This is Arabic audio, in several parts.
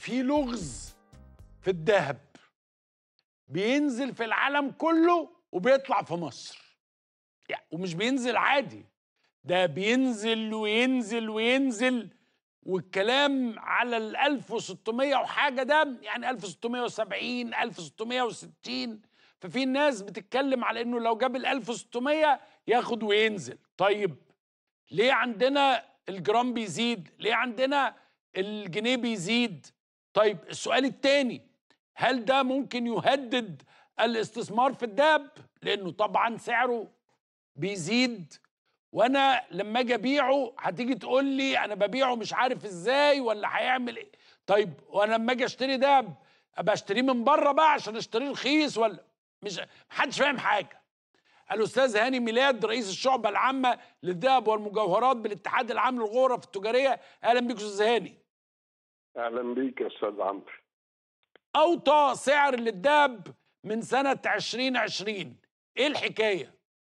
في لغز في الذهب بينزل في العالم كله وبيطلع في مصر. يعني ومش بينزل عادي، ده بينزل وينزل وينزل، والكلام على ال 1600 وحاجه، ده يعني 1670 1660. ففي ناس بتتكلم على انه لو جاب ال 1600 ياخد وينزل. طيب ليه عندنا الجرام بيزيد؟ ليه عندنا الجنيه بيزيد؟ طيب السؤال التاني، هل ده ممكن يهدد الاستثمار في الذهب؟ لانه طبعا سعره بيزيد، وانا لما اجي ابيعه هتيجي تقول لي انا ببيعه مش عارف ازاي ولا هيعمل ايه. طيب وانا لما اجي اشتري دهب ابقى اشتريه من بره بقى عشان اشتريه رخيص؟ ولا مش محدش فاهم حاجه. الاستاذ هاني ميلاد رئيس الشعبه العامه للذهب والمجوهرات بالاتحاد العام للغرف التجاريه. اهلا بيك استاذ هاني. اهلا بيك يا استاذ عمرو. اوطى سعر للذهب من سنه 2020، ايه الحكايه؟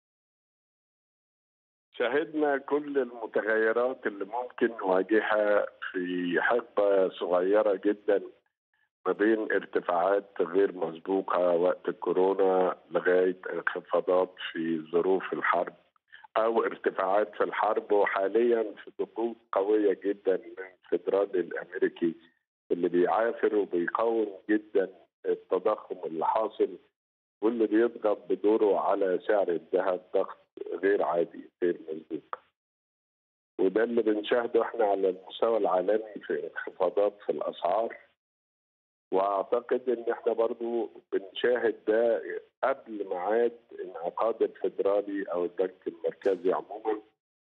شاهدنا كل المتغيرات اللي ممكن نواجهها في حقبه صغيره جدا، ما بين ارتفاعات غير مسبوقه وقت الكورونا لغايه انخفاضات في ظروف الحرب او ارتفاعات في الحرب، وحاليا في ضغوط قويه جدا من الفدرالي الامريكي اللي بيعافر وبيقاوم جدا التضخم اللي حاصل، واللي بيضغط بدوره على سعر الذهب ضغط غير عادي غير مسبوق. وده اللي بنشاهده احنا على المستوى العالمي في انخفاضات في الاسعار، واعتقد ان احنا برضو بنشاهد ده قبل ميعاد انعقاد الفدرالي او البنك المركزي عموما.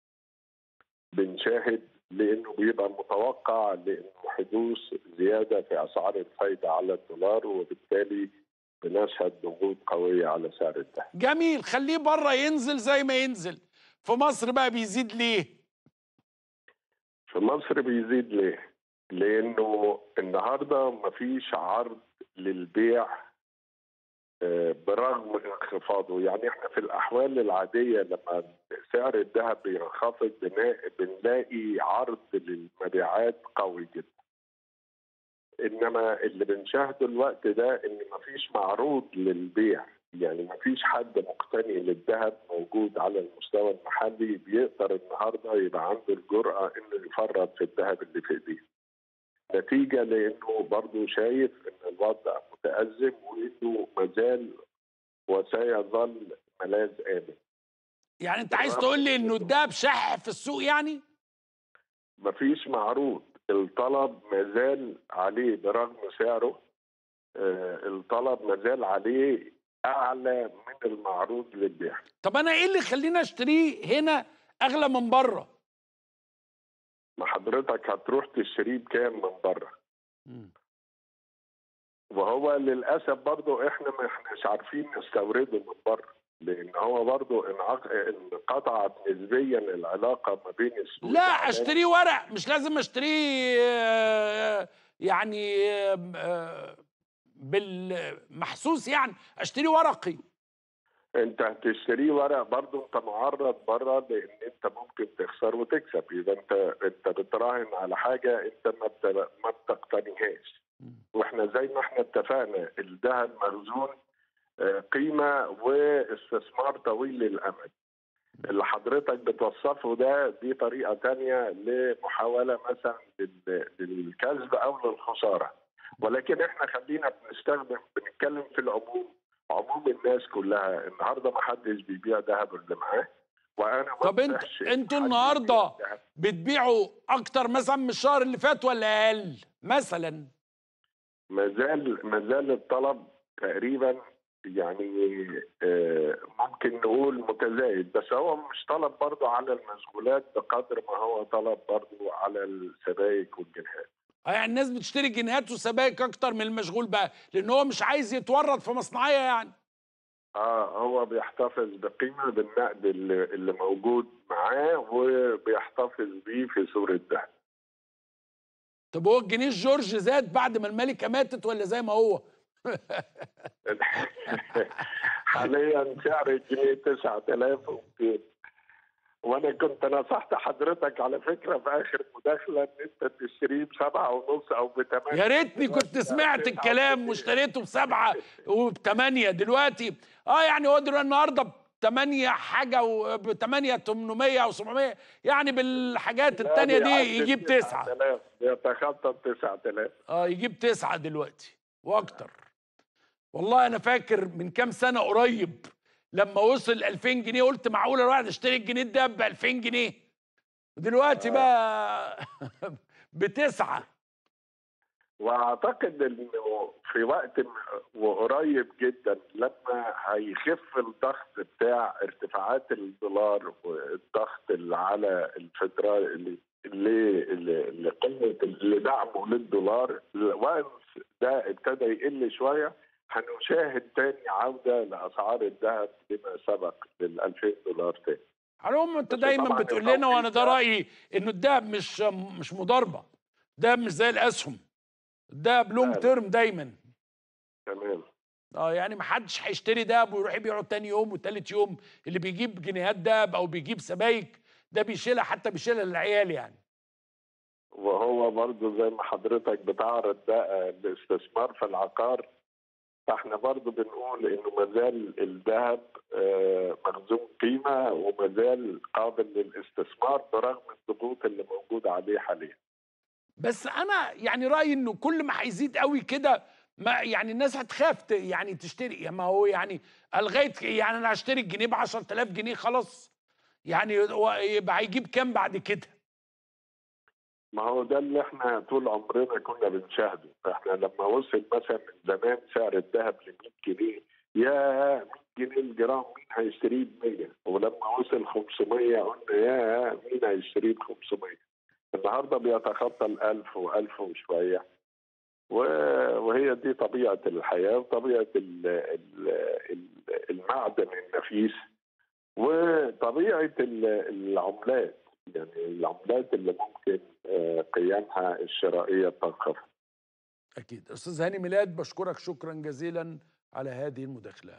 بنشاهد لانه بيبقى متوقع لانه حدوث زياده في اسعار الفايده على الدولار، وبالتالي بنشهد ضغوط قويه على سعر الذهب. جميل، خليه بره ينزل زي ما ينزل. في مصر بقى بيزيد ليه؟ في مصر بيزيد ليه؟ لانه النهارده مفيش عرض للبيع برغم انخفاضه. يعني احنا في الاحوال العاديه لما سعر الذهب بينخفض بنلاقي عرض للمبيعات قوي جدا. انما اللي بنشاهده الوقت ده ان مفيش معروض للبيع، يعني مفيش حد مقتني للذهب موجود على المستوى المحلي بيقدر النهارده يبقى عنده الجرأة انه يفرط في الذهب اللي في ايديه. نتيجة لانه برضه شايف ان الوضع متأزم وانه مازال وسيظل ملاذ آمن. يعني انت عايز تقول لي انه الدهب شح في السوق يعني؟ مفيش معروض، الطلب مازال عليه برغم سعره، الطلب مازال عليه اعلى من المعروض للبيع. طب انا ايه اللي يخليني اشتريه هنا اغلى من بره؟ ما حضرتك هتروح تشتريه بكام من بره؟ وهو للاسف برضه احنا ما احناش عارفين نستورده من بره، لان هو برضه انقطعت نسبيا العلاقه ما بين السوق لا العالمي. اشتريه ورق، مش لازم اشتريه يعني بالمحسوس، يعني اشتريه ورقي. انت هتشتريه ورق برضه انت معرض بره لان انت ممكن تخسر وتكسب. اذا انت بتراهن على حاجه انت ما بتقتنيهاش. واحنا زي ما احنا اتفقنا الذهب مخزون قيمه واستثمار طويل الامد. اللي حضرتك بتوصفه ده دي طريقه ثانيه لمحاوله مثلا للكسب او للخساره، ولكن احنا خلينا بنتكلم في العموم، عموم الناس كلها. النهارده ما حدش بيبيع ذهب اللي معاه، وانا طب انتوا النهارده بتبيعوا اكتر مثلا من الشهر اللي فات ولا اقل مثلا؟ مازال الطلب تقريبا يعني ممكن نقول متزايد، بس هو مش طلب برضه على المشغولات بقدر ما هو طلب برضه على السبائك والجنيهات. يعني الناس بتشتري الجنيهات والسبائك اكتر من المشغول بقى، لان هو مش عايز يتورط في مصنعيه يعني. هو بيحتفظ بقيمه بالنقد اللي موجود معاه وبيحتفظ بيه في صوره ذهب. طب هو الجنيه الجورج زاد بعد ما الملكه ماتت ولا زي ما هو؟ حاليا سعر الجنيه 9200. وانا كنت نصحت حضرتك على فكره في اخر مداخله ان انت تشتريه ب7.5 او ب8. يا ريتني كنت دلوقتي بقى سمعت الكلام ب9.2. واشتريته ب7 وب8 دلوقتي. يعني هو دلوقتي النهارده ب8 حاجه وب8 800 او 700، يعني بالحاجات لا التانيه دي بيعدي يجيب 9. 9000، بيتخطى 9000. يجيب 9 دلوقتي واكتر. والله انا فاكر من كام سنه قريب لما وصل 2000 جنيه قلت معقوله الواحد يشتري الجنيه ده ب 2000 جنيه؟ دلوقتي آه. بقى ب9. واعتقد انه في وقت وقريب جدا لما هيخف الضغط بتاع ارتفاعات الدولار والضغط اللي على الفدرالي اللي دعمه للدولار، وانس ده ابتدى يقل شويه هنشاهد تاني عوده لاسعار الذهب لما سبق لل 2000 دولار تاني. حرام، انت بس دايما طبعا بتقول لنا وانا التوقيت ده ده رايي انه الدهب مش مضاربه. الدهب مش زي الاسهم، الدهب لونج لا لا تيرم دايما. تمام. يعني ما حدش هيشتري دهب ويروح يبيعه تاني يوم وتالت يوم. اللي بيجيب جنيهات دهب او بيجيب سبايك ده بيشيلها، حتى بيشيلها للعيال يعني. وهو برضه زي ما حضرتك بتعرض ده الاستثمار في العقار، فاحنا برضه بنقول انه مازال الذهب مخزون قيمه ومازال قابل للاستثمار برغم الضغوط اللي موجوده عليه حاليا. بس انا يعني رايي انه كل ما هيزيد قوي كده، ما يعني الناس هتخاف يعني تشتري. ما هو يعني لغايه يعني انا هشتري الجنيه ب 10000 جنيه خلاص، يعني يبقى هيجيب كام بعد كده؟ ما هو ده اللي احنا طول عمرنا كنا بنشاهده. احنا لما وصل مثلا من زمان سعر الذهب ل 100 جنيه، يا 100 جنيه الجرام مين هيشتريه ب 100؟ ولما وصل 500 قلنا يا مين هيشتريه ب 500؟ النهارده بيتخطى ال 1000 و1000 وشويه. وهي دي طبيعه الحياه وطبيعه المعدن النفيس وطبيعه العملات. يعني العملات اللي ممكن قيمها الشرائيه تنخفض. اكيد. استاذ هاني ميلاد، بشكرك شكرا جزيلا على هذه المداخله.